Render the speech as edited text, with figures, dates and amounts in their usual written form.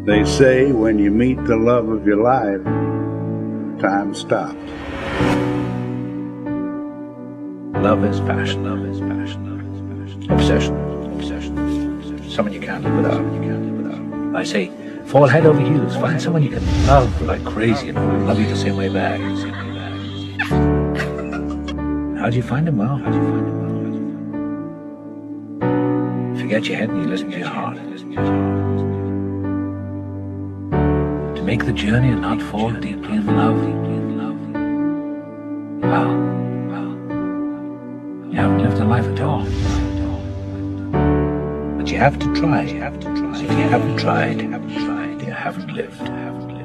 They say when you meet the love of your life, time stops. Love is passion. Love is passion. Love is passion. Obsession. Obsession. Someone you can't live without. I say, fall head over heels. Find someone you can love like crazy and who will love you the same way back. How do you find him? Well, forget your head and you listen to your heart. To make the journey and not fall deeply in love. Well, you haven't lived a life at all. But you have to try. If you haven't tried, you haven't lived.